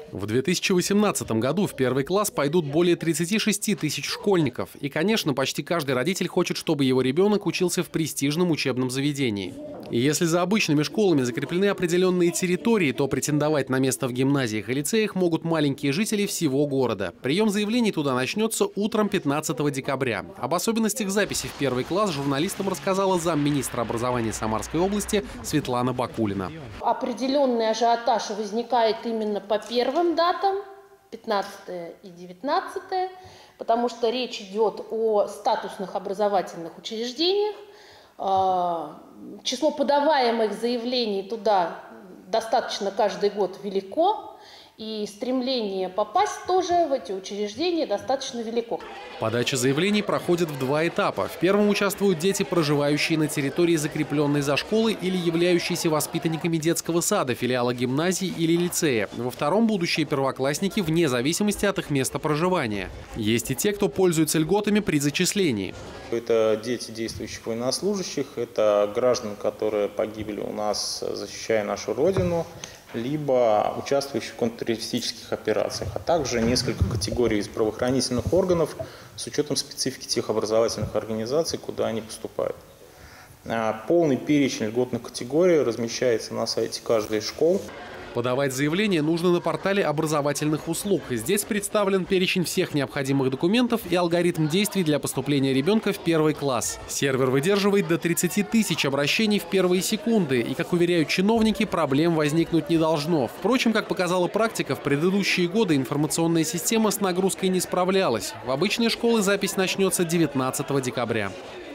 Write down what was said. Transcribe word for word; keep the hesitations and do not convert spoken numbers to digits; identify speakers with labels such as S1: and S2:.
S1: В две тысячи восемнадцатом году в первый класс пойдут более тридцати шести тысяч школьников. И, конечно, почти каждый родитель хочет, чтобы его ребенок учился в престижном учебном заведении. И если за обычными школами закреплены определенные территории, то претендовать на место в гимназиях и лицеях могут маленькие жители всего города. Прием заявлений туда начнется утром пятнадцатого декабря. Об особенностях записи в первый класс журналистам рассказала замминистра образования Самарской области Светлана Бакулина.
S2: Определенный ажиотаж возникает именно по первым датам, пятнадцатое и девятнадцатое, потому что речь идет о статусных образовательных учреждениях. Число подаваемых заявлений туда достаточно каждый год велико, и стремление попасть тоже в эти учреждения достаточно велико.
S1: Подача заявлений проходит в два этапа. В первом участвуют дети, проживающие на территории, закрепленной за школой или являющиеся воспитанниками детского сада, филиала гимназии или лицея. Во втором – будущие первоклассники вне зависимости от их места проживания. Есть и те, кто пользуется льготами при зачислении.
S3: Это дети действующих военнослужащих, это граждан, которые погибли у нас, защищая нашу Родину, либо участвующих в контртеррористических операциях, а также несколько категорий из правоохранительных органов с учетом специфики тех образовательных организаций, куда они поступают. Полный перечень льготных категорий размещается на сайте каждой из школ.
S1: Подавать заявление нужно на портале образовательных услуг. Здесь представлен перечень всех необходимых документов и алгоритм действий для поступления ребенка в первый класс. Сервер выдерживает до тридцати тысяч обращений в первые секунды. И, как уверяют чиновники, проблем возникнуть не должно. Впрочем, как показала практика, в предыдущие годы информационная система с нагрузкой не справлялась. В обычные школы запись начнется девятнадцатого декабря.